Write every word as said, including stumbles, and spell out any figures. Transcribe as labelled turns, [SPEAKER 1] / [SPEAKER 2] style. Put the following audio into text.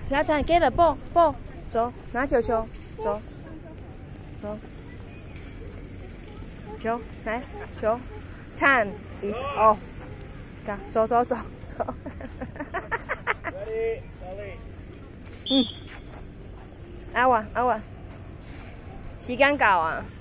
[SPEAKER 1] 小蛋给了，抱抱，走，拿球球，走，走，球来球 ，time is off， 走走走走。嗯，阿華阿華，時間夠啊！